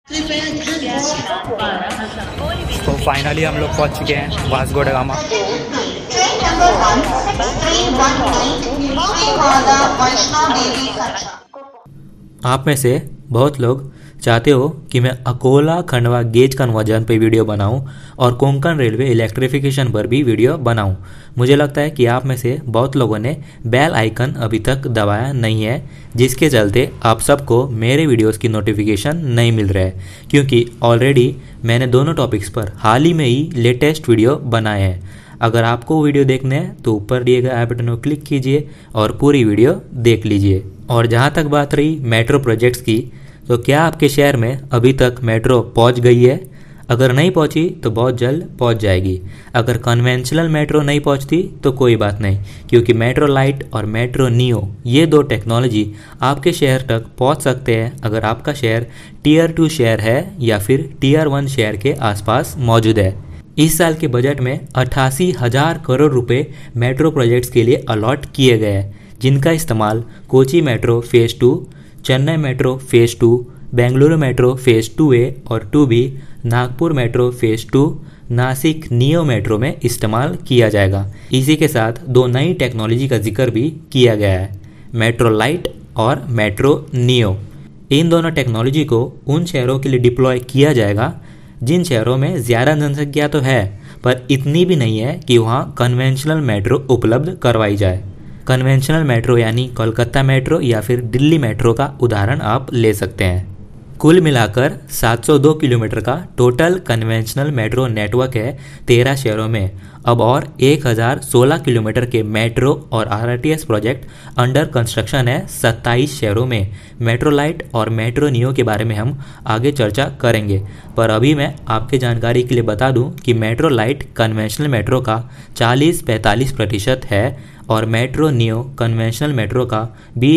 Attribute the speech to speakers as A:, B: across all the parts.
A: तो फाइनली हम लोग पहुंच चुके हैं वास्को ड गामा।
B: आप में से बहुत लोग चाहते हो कि मैं अकोला खंडवा गेज कन्वर्जन पे वीडियो बनाऊं और कोंकण रेलवे इलेक्ट्रिफिकेशन पर भी वीडियो बनाऊं। मुझे लगता है कि आप में से बहुत लोगों ने बेल आइकन अभी तक दबाया नहीं है, जिसके चलते आप सबको मेरे वीडियोस की नोटिफिकेशन नहीं मिल रहा है, क्योंकि ऑलरेडी मैंने दोनों टॉपिक्स पर हाल ही में ही लेटेस्ट वीडियो बनाए हैं। अगर आपको वीडियो देखने हैं तो ऊपर दिए गए आई बटन को क्लिक कीजिए और पूरी वीडियो देख लीजिए। और जहाँ तक बात रही मेट्रो प्रोजेक्ट्स की, तो क्या आपके शहर में अभी तक मेट्रो पहुंच गई है? अगर नहीं पहुंची तो बहुत जल्द पहुंच जाएगी। अगर कन्वेंशनल मेट्रो नहीं पहुंचती तो कोई बात नहीं, क्योंकि मेट्रो लाइट और मेट्रो नियो ये दो टेक्नोलॉजी आपके शहर तक पहुंच सकते हैं अगर आपका शहर टियर 2 शहर है या फिर टियर 1 शहर के आसपास मौजूद है। इस साल के बजट में 88,000 करोड़ रुपए मेट्रो प्रोजेक्ट्स के लिए अलॉट किए गए हैं, जिनका इस्तेमाल Kochi metro phase 2, Chennai metro phase 2, Bengaluru metro phase 2A और 2B, Nagpur metro phase 2, Nashik neo metro में इस्तेमाल किया जाएगा। इसी के साथ दो नई टेक्नोलॉजी का जिक्र भी किया गया है, मेट्रो लाइट और मेट्रो नियो। इन दोनों टेक्नोलॉजी को उन शहरों के लिए डिप्लॉय किया जाएगा जिन शहरों में ज़्यादा जनसंख्या तो है पर इतनी भी नहीं है कि वहाँ कन्वेंशनल मेट्रो उपलब्ध करवाई जाए। कन्वेंशनल मेट्रो यानी कोलकाता मेट्रो या फिर दिल्ली मेट्रो का उदाहरण आप ले सकते हैं। कुल मिलाकर 702 किलोमीटर का टोटल कन्वेंशनल मेट्रो नेटवर्क है 13 शहरों में। अब और 1016 किलोमीटर के मेट्रो और आरटीएस प्रोजेक्ट अंडर कंस्ट्रक्शन है 27 शहरों में। मेट्रो लाइट और मेट्रो नियो के बारे में हम आगे चर्चा करेंगे, पर अभी मैं आपके जानकारी के लिए बता दूं कि मेट्रो लाइट कन्वेंशनल मेट्रो का 40-45% है और मेट्रो नियो कन्वेंशनल मेट्रो का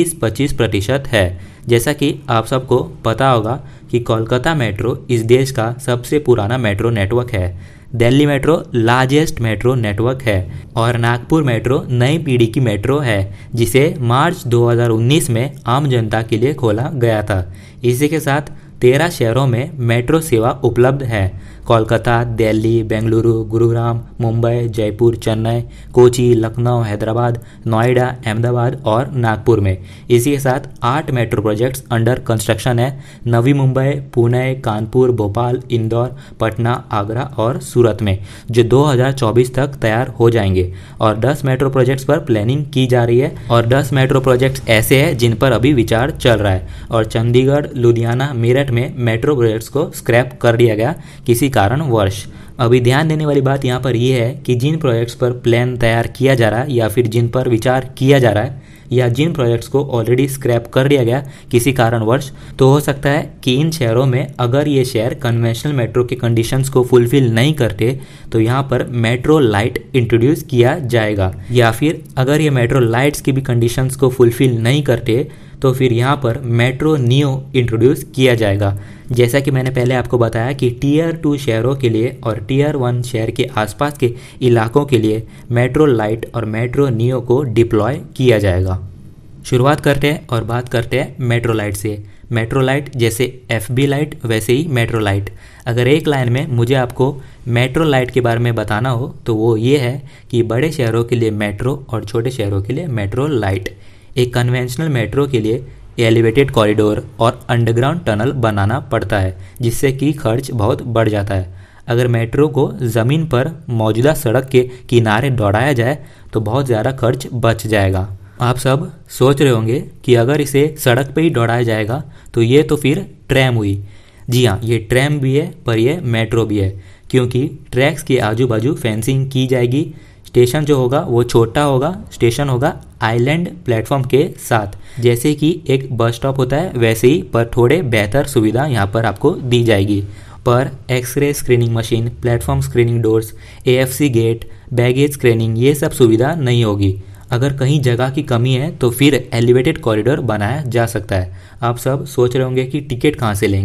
B: 20-25% है। जैसा कि आप सबको पता होगा कि कोलकाता मेट्रो इस देश का सबसे पुराना मेट्रो नेटवर्क है, Delhi metro largest metro network है और नागपुर मेट्रो नई पीढ़ी की मेट्रो है, जिसे मार्च 2019 में आम जनता के लिए खोला गया था। इसी के साथ 13 शहरों में मेट्रो सेवा उपलब्ध है, कोलकाता, दिल्ली, बेंगलुरु, गुरुग्राम, मुंबई, जयपुर, चेन्नई, कोची, लखनऊ, हैदराबाद, नोएडा, अहमदाबाद और नागपुर में। इसी के साथ 8 मेट्रो प्रोजेक्ट्स अंडर कंस्ट्रक्शन है, नवी मुंबई, पुणे, कानपुर, भोपाल, इंदौर, पटना, आगरा और सूरत में, जो 2024 तक तैयार हो जाएंगे। और 10 मेट्रो प्रोजेक्ट्स पर प्लानिंग की जा रही है और 10 मेट्रो प्रोजेक्ट्स ऐसे हैं जिन पर अभी विचार चल रहा है। और चंडीगढ़, लुधियाना, मेरठ में मेट्रो प्रोजेक्ट्स को स्क्रैप कर दिया गया किसी कारणवश। अभी ध्यान देने वाली बात यहाँ पर यह है कि जिन प्रोजेक्ट्स पर प्लान तैयार किया जा रहा है या फिर जिन पर विचार किया जा रहा है या जिन प्रोजेक्ट्स को ऑलरेडी स्क्रैप कर दिया गया किसी कारणवश, तो हो सकता है कि इन शहरों में अगर ये शहर कन्वेंशनल मेट्रो के कंडीशंस को फुलफिल नहीं करते तो यहाँ पर मेट्रो लाइट इंट्रोड्यूस किया जाएगा, या फिर अगर ये मेट्रो लाइट्स की भी कंडीशंस को फुलफिल नहीं करते तो फिर यहाँ पर मेट्रो नियो इंट्रोड्यूस किया जाएगा। जैसा कि मैंने पहले आपको बताया कि टियर 2 शहरों के लिए और टियर 1 शहर के आसपास के इलाकों के लिए मेट्रो लाइट और मेट्रो नियो को डिप्लॉय किया जाएगा। शुरुआत करते हैं और बात करते हैं मेट्रो लाइट से। मेट्रो लाइट जैसे FB लाइट वैसे ही मेट्रो लाइट। अगर एक लाइन में मुझे आपको मेट्रो लाइट के बारे में बताना हो तो वो ये है कि बड़े शहरों के लिए मेट्रो और छोटे शहरों के लिए मेट्रो लाइट। एक कन्वेंशनल मेट्रो के लिए एलिवेटेड कॉरिडोर और अंडरग्राउंड टनल बनाना पड़ता है, जिससे कि खर्च बहुत बढ़ जाता है। अगर मेट्रो को ज़मीन पर मौजूदा सड़क के किनारे दौड़ाया जाए तो बहुत ज़्यादा खर्च बच जाएगा। आप सब सोच रहे होंगे कि अगर इसे सड़क पे ही दौड़ाया जाएगा तो ये तो फिर ट्रैम हुई। जी हाँ, ये ट्रैम भी है पर यह मेट्रो भी है, क्योंकि ट्रैक्स के आजू बाजू फेंसिंग की जाएगी। स्टेशन जो होगा वो छोटा होगा, स्टेशन होगा आइलैंड प्लेटफॉर्म के साथ, जैसे कि एक बस स्टॉप होता है वैसे ही, पर थोड़े बेहतर सुविधा यहाँ पर आपको दी जाएगी। पर x ray screening machine, platform screening doors, AFC gate, baggage screening ये सब सुविधा नहीं होगी। अगर कहीं जगह की कमी है तो फिर एलिवेटेड कॉरिडोर बनाया जा सकता है। आप सब सोच रहे होंगे कि टिकट कहाँ से लेंगे।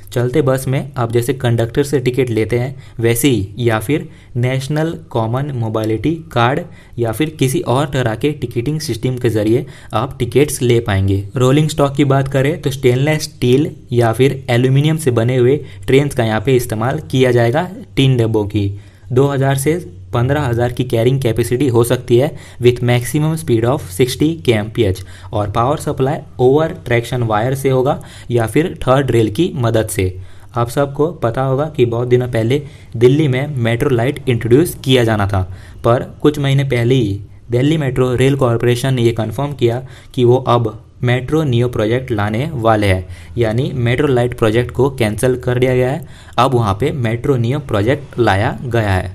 B: चलते बस में आप जैसे कंडक्टर से टिकट लेते हैं वैसे ही, या फिर नेशनल कॉमन मोबिलिटी कार्ड या फिर किसी और तरह के टिकटिंग सिस्टम के जरिए आप टिकट्स ले पाएंगे। रोलिंग स्टॉक की बात करें तो स्टेनलेस स्टील या फिर एल्यूमिनियम से बने हुए ट्रेन का यहाँ पे इस्तेमाल किया जाएगा 3 डब्बों की। 2000 से 15,000 की कैरिंग कैपेसिटी हो सकती है with maximum speed of 60 kmph और power supply over traction wire से होगा या फिर थर्ड रेल की मदद से। आप सबको पता होगा कि बहुत दिनों पहले दिल्ली में मेट्रो लाइट इंट्रोड्यूस किया जाना था, पर कुछ महीने पहले ही दिल्ली मेट्रो रेल कॉरपोरेशन ने ये कंफर्म किया कि वो अब मेट्रो नियो प्रोजेक्ट लाने वाले हैं, यानी मेट्रो लाइट प्रोजेक्ट को कैंसिल कर दिया गया है। अब वहाँ पे मेट्रो नियो प्रोजेक्ट लाया गया है,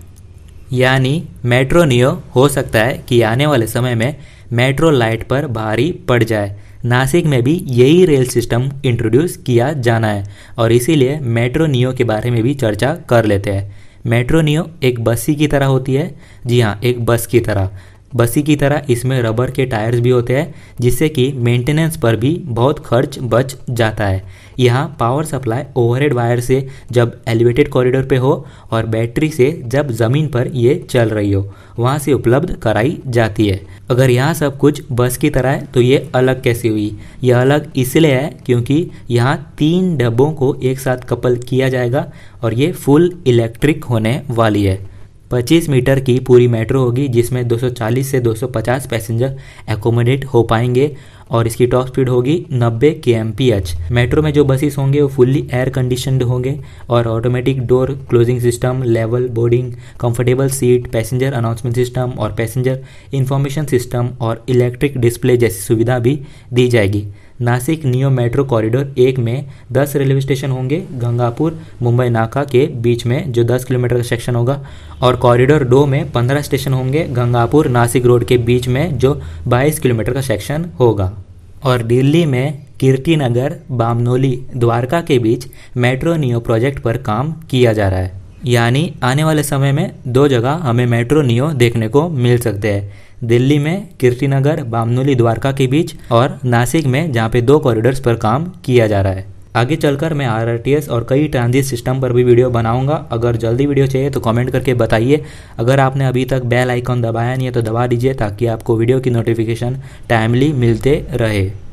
B: यानी मेट्रो नियो हो सकता है कि आने वाले समय में मेट्रो लाइट पर भारी पड़ जाए। नासिक में भी यही रेल सिस्टम इंट्रोड्यूस किया जाना है और इसीलिए मेट्रो नियो के बारे में भी चर्चा कर लेते हैं। मेट्रो नियो एक बसी की तरह होती है। जी हाँ, एक बस की तरह। बसी की तरह इसमें रबर के टायर्स भी होते हैं जिससे कि मेंटेनेंस पर भी बहुत खर्च बच जाता है। यहाँ पावर सप्लाई ओवरहेड वायर से जब एलिवेटेड कॉरिडोर पे हो और बैटरी से जब ज़मीन पर ये चल रही हो वहाँ से उपलब्ध कराई जाती है। अगर यहाँ सब कुछ बस की तरह है तो ये अलग कैसे हुई? यह अलग इसलिए है क्योंकि यहाँ 3 डब्बों को एक साथ कपल किया जाएगा और ये फुल इलेक्ट्रिक होने वाली है। 25 मीटर की पूरी मेट्रो होगी जिसमें 240 से 250 पैसेंजर एकोमोडेट हो पाएंगे और इसकी टॉप स्पीड होगी 90 kmph। मेट्रो में जो बसेस होंगे वो फुल्ली एयर कंडीशनड होंगे और automatic door closing system, level boarding, comfortable seat, passenger announcement system और पैसेंजर इंफॉर्मेशन सिस्टम और इलेक्ट्रिक डिस्प्ले जैसी सुविधा भी दी जाएगी। नासिक नियो मेट्रो कॉरिडोर 1 में 10 रेलवे स्टेशन होंगे, गंगापुर मुंबई नाका के बीच में जो 10 किलोमीटर का सेक्शन होगा, और कॉरिडोर 2 में 15 स्टेशन होंगे, गंगापुर नासिक रोड के बीच में जो 22 किलोमीटर का सेक्शन होगा। और दिल्ली में कीर्तिनगर बामनोली द्वारका के बीच मेट्रो नियो प्रोजेक्ट पर काम किया जा रहा है, यानी आने वाले समय में 2 जगह हमें मेट्रो नियो देखने को मिल सकते हैं। दिल्ली में कीर्तिनगर बामनोली द्वारका के बीच और नासिक में जहाँ पे 2 कॉरिडोर्स पर काम किया जा रहा है। आगे चलकर मैं आरआरटीएस और कई ट्रांजिट सिस्टम पर भी वीडियो बनाऊंगा। अगर जल्दी वीडियो चाहिए तो कमेंट करके बताइए। अगर आपने अभी तक बेल आइकॉन दबाया नहीं है तो दबा दीजिए ताकि आपको वीडियो की नोटिफिकेशन टाइमली मिलते रहे।